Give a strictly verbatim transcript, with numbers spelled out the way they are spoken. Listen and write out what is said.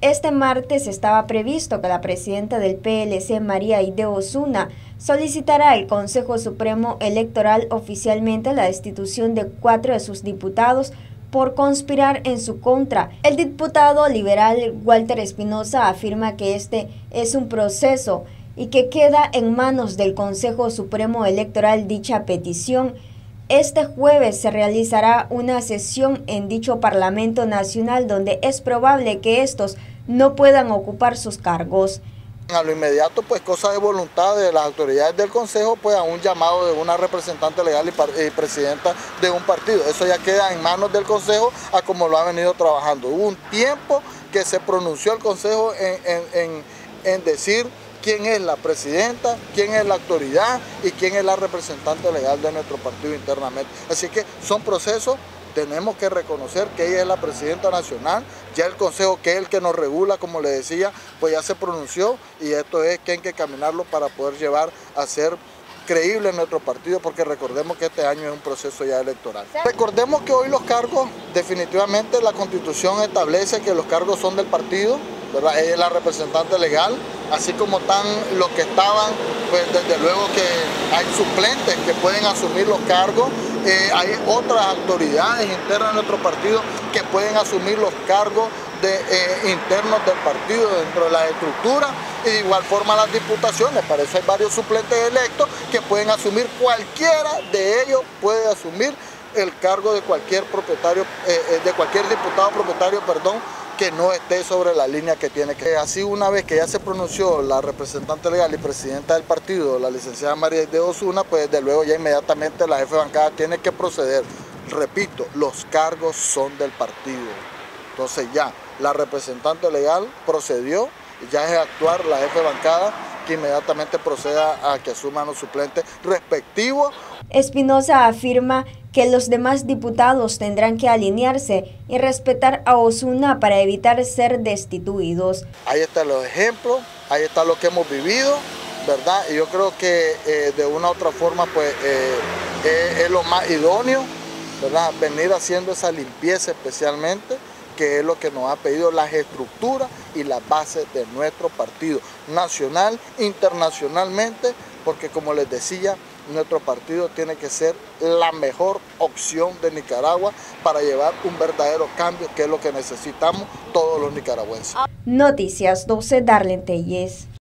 Este martes estaba previsto que la presidenta del P L C, María Aide Osuna, solicitará al Consejo Supremo Electoral oficialmente la destitución de cuatro de sus diputados por conspirar en su contra. El diputado liberal Walter Espinosa afirma que este es un proceso y que queda en manos del Consejo Supremo Electoral dicha petición. Este jueves se realizará una sesión en dicho Parlamento Nacional donde es probable que estos no puedan ocupar sus cargos. A lo inmediato, pues cosa de voluntad de las autoridades del Consejo, pues a un llamado de una representante legal y, y presidenta de un partido. Eso ya queda en manos del Consejo a como lo ha venido trabajando. Hubo un tiempo que se pronunció el Consejo en, en, en, en decir quién es la presidenta, quién es la autoridad y quién es la representante legal de nuestro partido internamente. Así que son procesos. Tenemos que reconocer que ella es la presidenta nacional, ya el Consejo, que es el que nos regula, como le decía, pues ya se pronunció y esto es que hay que caminarlo para poder llevar a ser creíble en nuestro partido, porque recordemos que este año es un proceso ya electoral. Recordemos que hoy los cargos, definitivamente la Constitución establece que los cargos son del partido, ¿verdad? Ella es la representante legal, así como están los que estaban, pues desde luego que hay suplentes que pueden asumir los cargos. Eh, hay otras autoridades internas de nuestro partido que pueden asumir los cargos de, eh, internos del partido dentro de la estructura y de igual forma las diputaciones. Para eso hay varios suplentes electos que pueden asumir, cualquiera de ellos puede asumir el cargo de cualquier propietario, eh, de cualquier diputado propietario, perdón, que no esté sobre la línea que tiene que. Así, una vez que ya se pronunció la representante legal y presidenta del partido, la licenciada María Aide Osuna, pues desde luego ya inmediatamente la jefe de bancada tiene que proceder. Repito, los cargos son del partido. Entonces ya la representante legal procedió, ya es actuar la jefe de bancada que inmediatamente proceda a que asuman los suplentes respectivos. Espinosa afirma que los demás diputados tendrán que alinearse y respetar a Osuna para evitar ser destituidos. Ahí están los ejemplos, ahí está lo que hemos vivido, ¿verdad? Y yo creo que eh, de una u otra forma pues eh, eh, es lo más idóneo, ¿verdad? Venir haciendo esa limpieza especialmente, que es lo que nos ha pedido las estructuras y las bases de nuestro partido, nacional, internacionalmente, porque como les decía, nuestro partido tiene que ser la mejor opción de Nicaragua para llevar un verdadero cambio, que es lo que necesitamos todos los nicaragüenses. Noticias doce, Darlene Telles.